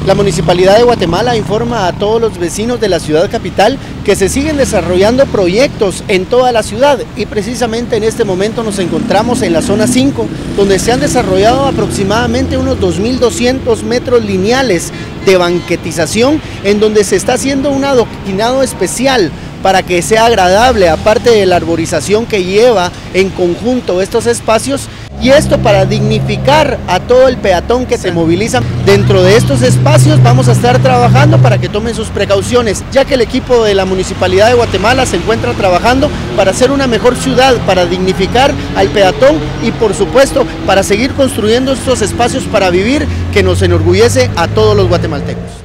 La Municipalidad de Guatemala informa a todos los vecinos de la ciudad capital que se siguen desarrollando proyectos en toda la ciudad y precisamente en este momento nos encontramos en la zona 5, donde se han desarrollado aproximadamente unos 2.200 metros lineales de banquetización, en donde se está haciendo un adoquinado especial para que sea agradable, aparte de la arborización que lleva en conjunto estos espacios, y esto para dignificar a todo el peatón que se moviliza dentro de estos espacios. Vamos a estar trabajando para que tomen sus precauciones, ya que el equipo de la Municipalidad de Guatemala se encuentra trabajando para hacer una mejor ciudad, para dignificar al peatón y por supuesto para seguir construyendo estos espacios para vivir que nos enorgullece a todos los guatemaltecos.